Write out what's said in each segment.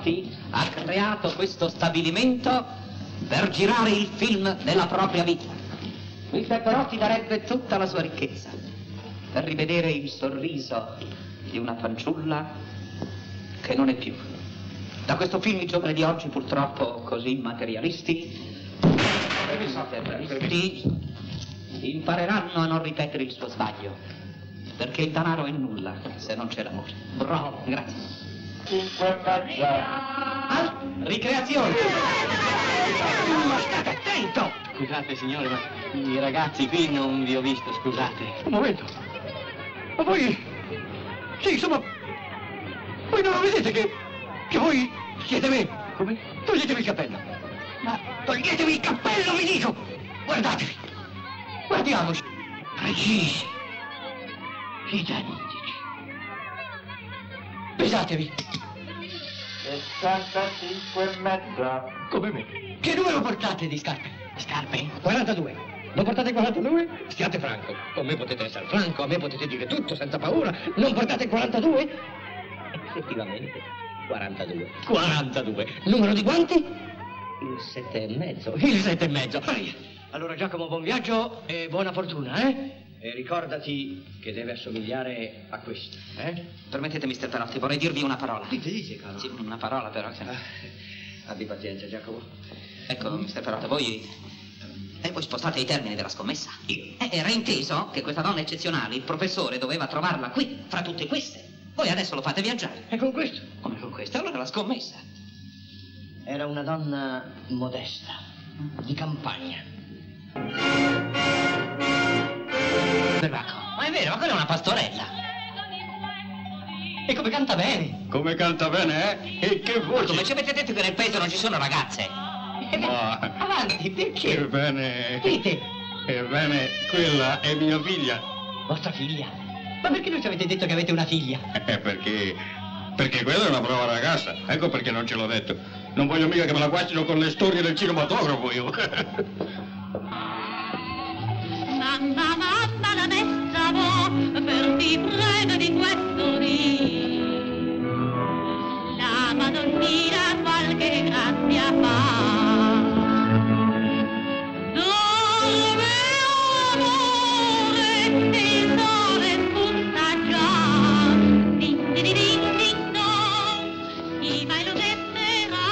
Perotti ha creato questo stabilimento per girare il film della propria vita. Mister Perotti darebbe tutta la sua ricchezza per rivedere il sorriso di una fanciulla che non è più. Da questo film i giovani di oggi, purtroppo così materialisti, impareranno a non ripetere il suo sbaglio, perché il denaro è nulla se non c'è l'amore. Bravo, grazie. Ricreazione! Ma state attento! Scusate signore, ma i ragazzi qui non vi ho visto, scusate. Un momento. Ma voi... Sì, insomma... Voi non lo vedete che voi siete me? Come? Toglietevi il cappello. Ma toglietevi il cappello, vi dico! Guardatevi! Guardiamoci! Precisi! Identici! Pesatevi! 65,5. Come me. Che numero portate di scarpe? Scarpe? 42. Non portate 42? Stiate franco. Con me potete essere franco, a me potete dire tutto senza paura. Non portate 42? Effettivamente, 42. 42. Numero di guanti? Il 7,5. Il 7,5. Allora Giacomo, buon viaggio e buona fortuna, eh? E ricordati che deve assomigliare a questo, eh? Permettete, Mister Perotti, vorrei dirvi una parola. Dici, caro. Sì, una parola però. Abbi pazienza, Giacomo. Ecco, Mister Perotti, voi spostate i termini della scommessa. Io? Era inteso che questa donna eccezionale, il professore, doveva trovarla qui, fra tutte queste. Voi adesso lo fate viaggiare. E con questo? Come con questa? Allora la scommessa. Era una donna modesta, di campagna. Berracco, ma è vero, ma quella è una pastorella. E come canta bene. Come canta bene, eh? E che voce! Come ci avete detto che nel paese non ci sono ragazze? Ma... Avanti, perché? Ebbene... Dite. Ebbene, quella è mia figlia. Vostra figlia? Ma perché non ci avete detto che avete una figlia? Perché quella è una brava ragazza. Ecco perché non ce l'ho detto. Non voglio mica che me la guastino con le storie del cinematografo io. Mamma, mamma, la messa per ti prego di questo dì. La Madonnina qualche grazia fa. Dove amore il sole spunta già. Din din din din no, chi mai lo detterà?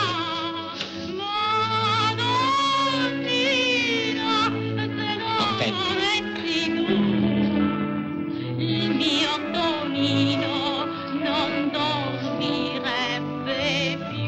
Madonnina, se non volessi tu, il mio Tonino non dormirebbe più.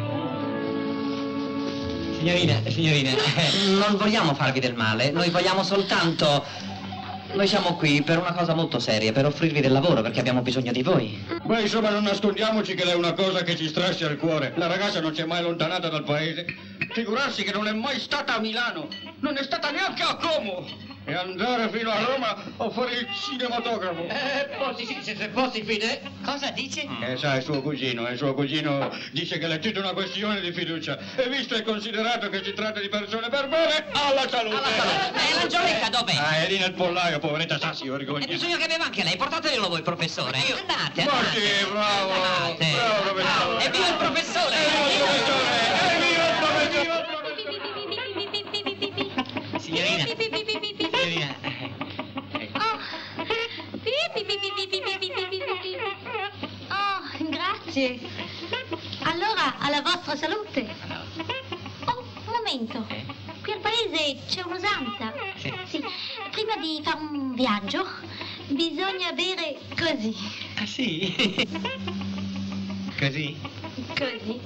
Signorine, non vogliamo farvi del male, noi vogliamo soltanto... Noi siamo qui per una cosa molto seria, per offrirvi del lavoro, perché abbiamo bisogno di voi. Beh, insomma, non nascondiamoci che lei è una cosa che ci strazia il cuore. La ragazza non si è mai allontanata dal paese. Figurarsi che non è mai stata a Milano, non è stata neanche a Como. E andare fino a Roma a fare il cinematografo. Se fossi fine... Cosa dice? Sa, è suo cugino dice che è tutta una questione di fiducia. E visto e considerato che si tratta di persone per bene, alla salute! Alla salute! E l'Angiolecca dov'è? È lì nel pollaio, poveretta, sa, si vergogna. E bisogna che beva anche lei, portatelo voi, professore. Andate, Ma andate. sì, bravo! Andate. Bravo, professore! Evviva il professore! Evviva il professore! Signorina. Oh, grazie. Allora, alla vostra salute. Oh, un momento. Qui al paese c'è un'usanza. Sì. Prima di fare un viaggio, bisogna bere così. Ah sì? Così? Così.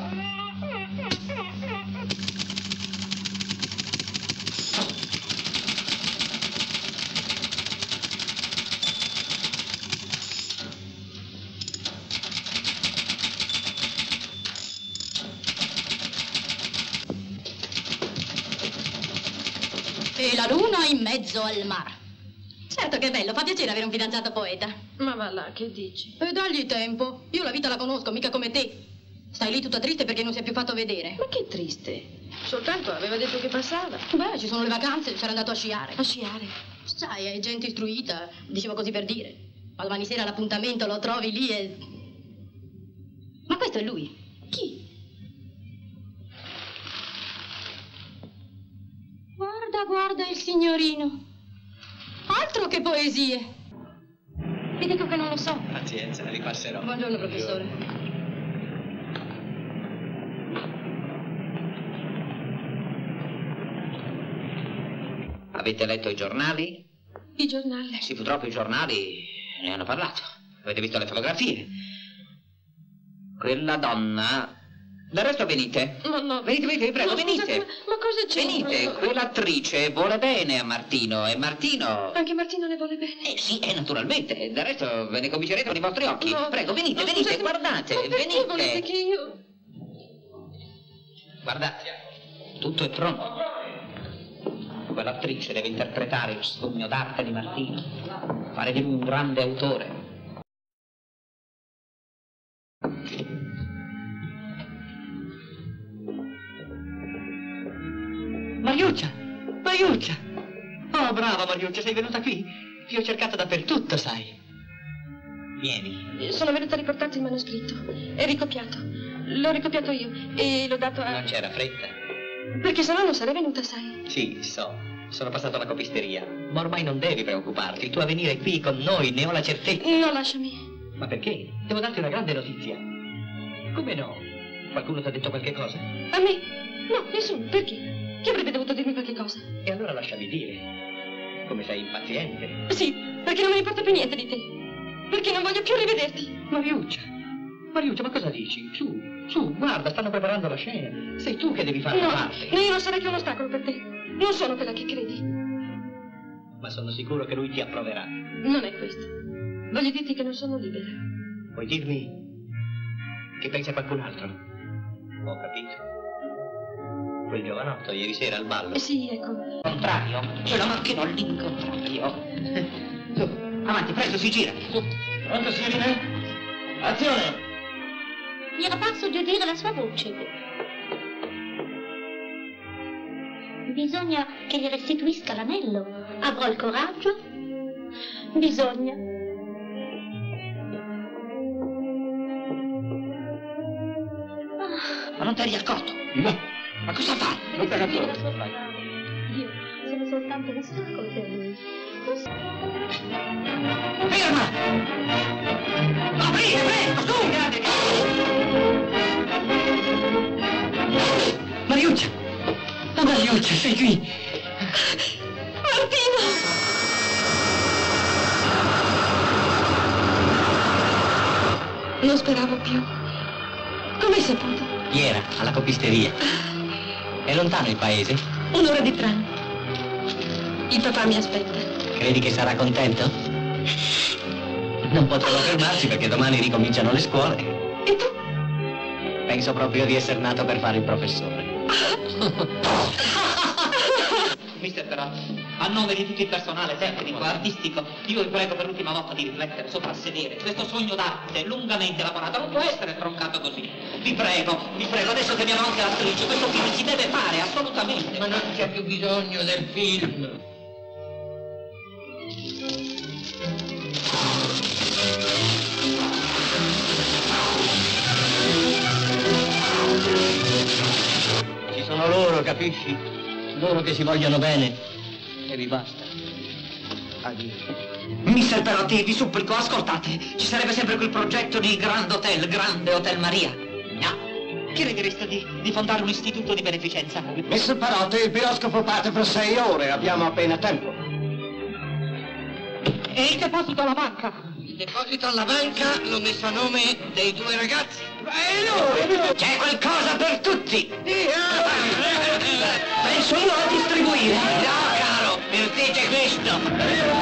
E la luna in mezzo al mare. Certo che è bello, fa piacere avere un fidanzato poeta. Ma va là, che dici? E dagli tempo. Io la vita la conosco, mica come te. Stai lì tutta triste perché non si è più fatto vedere. Ma che triste. Soltanto aveva detto che passava. Beh, ci sono le vacanze, c'era andato a sciare. A sciare? Sai, è gente istruita, dicevo così per dire. Ma domani sera all'appuntamento lo trovi lì e... Ma questo è lui. Chi? guarda il signorino. Altro che poesie. Vi dico che non lo so. Pazienza, ripasserò. Buongiorno, professore. Avete letto i giornali? I giornali? Sì, purtroppo i giornali ne hanno parlato. Avete visto le fotografie? Quella donna... Del resto venite. No. Venite, vi prego, No, venite. Scusa, ma cosa c'è? Venite, quell'attrice vuole bene a Martino e Martino... Anche Martino le vuole bene? Sì, naturalmente. Del resto ve ne convincerete con i vostri occhi. No. Prego, venite, No, venite, scusate, guardate, ma perché venite. volete che io... Guardate, tutto è pronto. Quell'attrice deve interpretare il sogno d'arte di Martino, fare di lui un grande autore. Mariuccia! Mariuccia! Oh, brava Mariuccia, sei venuta qui. Ti ho cercato dappertutto, sai. Vieni. Sono venuta a riportarti il manoscritto. È ricopiato. L'ho ricopiato io e l'ho dato a... Non c'era fretta. Perché sennò non sarei venuta, sai. Sì, so. Sono passato alla copisteria. Ma ormai non devi preoccuparti. Il tuo avvenire qui con noi, ne ho la certezza. No, lasciami. Ma perché? Devo darti una grande notizia. Come no? Qualcuno ti ha detto qualche cosa? A me? No, nessuno. Perché? Chi avrebbe dovuto dirmi qualche cosa? E allora lasciami dire. Come sei impaziente. Sì, perché non me ne importa più niente di te. Perché non voglio più rivederti. Mariuccia! Mariuccia, ma cosa dici? Su, guarda, stanno preparando la scena. Sei tu che devi fare la parte. No, io non sarei più un ostacolo per te. Non sono quella che credi. Ma sono sicuro che lui ti approverà. Non è questo. Voglio dirti che non sono libera. Vuoi dirmi che pensi a qualcun altro? Ho capito. Quel giovanotto ieri sera al ballo. Sì, ecco. Contrario, ce la macchino all'incontrario. Su, avanti, presto, si gira. Su. Pronto, signorina? Azione! Mi era parso di udire la sua voce. Bisogna che gli restituisca l'anello. Avrò il coraggio? Bisogna. Ma non ti eri accorto? No. Ma cosa fa? Non ti Io accorto. sono soltanto un ostacolo per lui. Ferma! Aprite, presto, su! Mariuccia! Oh, Mariuccia, sei qui! Martino! Non speravo più. Come hai saputo? Ieri, alla copisteria. È lontano il paese? Un'ora di tram. Il papà mi aspetta. Credi che sarà contento? Non potrò fermarsi perché domani ricominciano le scuole. E tu? Penso proprio di essere nato per fare il professore. Mister Perotti, a nome di tutto il personale tecnico, artistico, io vi prego per l'ultima volta di riflettere, soprassedere. Questo sogno d'arte, lungamente elaborato, non può essere troncato così. Vi prego, adesso che abbiamo anche l'attrice, questo film si deve fare, assolutamente. Ma non c'è più bisogno del film. Ci sono loro, capisci? Loro che si vogliono bene. E vi basta. Addio. Mister Perotti, vi supplico, ascoltate. Ci sarebbe sempre quel progetto di Grande Hotel Maria. No. Che ne direste di fondare un istituto di beneficenza? Mister Perotti, il piroscopo parte fra 6 ore, abbiamo appena tempo. E il deposito alla banca? Il deposito alla banca l'ho messo a nome dei 2 ragazzi. C'è qualcosa per tutti! Penso io a distribuire! No, caro, per te c'è questo.